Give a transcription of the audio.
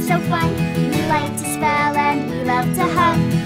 so fun. We like to spell and we love to hug.